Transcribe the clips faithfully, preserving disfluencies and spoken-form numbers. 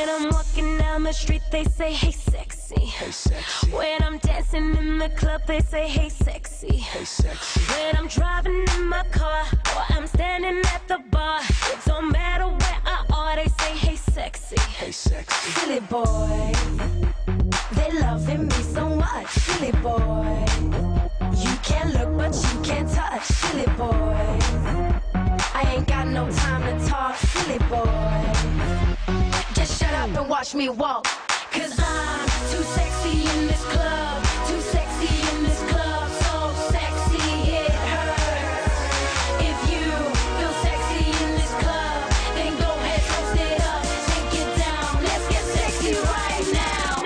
When I'm walking down the street, they say, hey, sexy. Hey, sexy. When I'm dancing in the club, they say, hey, sexy. Hey, sexy. When I'm driving in my car, or I'm standing at the bar, it don't matter where I are, they say, hey, sexy. Hey, sexy. Silly boy, they loving me so much. Silly boy, you can't look but you can't touch. Silly boy, I ain't got no time to talk. Silly boy, just shut up and watch me walk. Cause I'm too sexy in this club, too sexy in this club, so sexy it hurts. If you feel sexy in this club, then go ahead, toast it up, take it down, let's get sexy right now.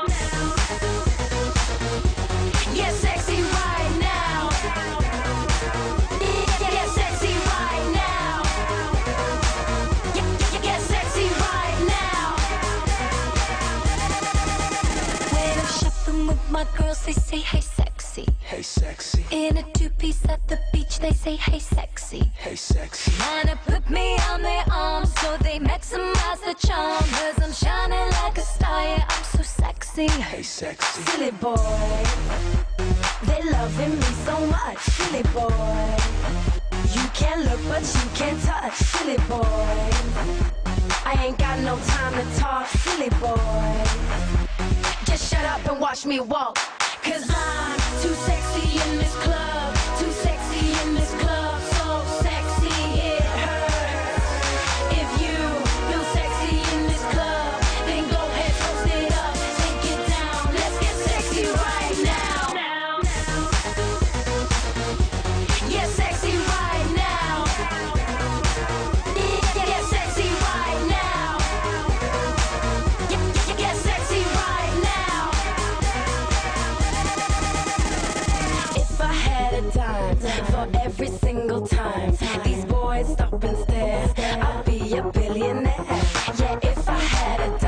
Get sexy right now. Get sexy right now. Get, get sexy right now. When I'm shopping with my girls, they say, hey, sexy. Hey, sexy. In a two-piece at the beach, they say, hey, sexy. Hey, sexy. Wanna put me on their arms, so they maximize the charm. Cause I'm shining like a star, yeah, I'm so sexy. Hey, sexy. Silly boy, they loving me so much. Silly boy, you can't look but you can't touch. Silly boy, I ain't got no time to talk. Silly boy, just shut up and watch me walk. Cause I'm too sexy in this club, too sexy in this club, so sexy it hurts. If you feel sexy in this club, then go ahead, toast it up, take it down, let's get sexy right now. Get sexy right now. Get sexy right now. Get, get sexy right now. If I had a dime for every single time these boys stop and stare, I'd be a billionaire. Yeah, if I had a